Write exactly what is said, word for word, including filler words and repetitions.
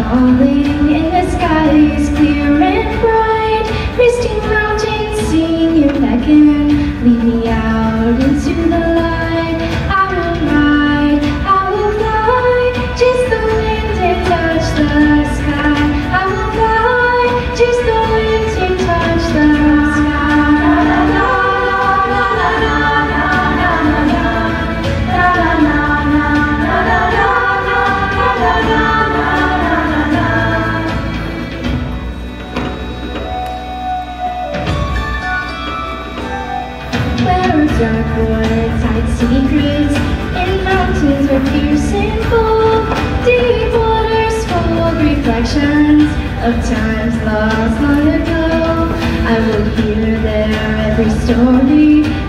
falling and the sky is clear and bright. Misty mountains sing your beckon, lead me out into the light. I will ride, I will fly, chase the wind and touch the sky. I will fly, chase the wind and touch the sky. Dark woods hide secrets, in mountains where fierce and bold, deep waters full of reflections of times lost long ago. I will hear there every story.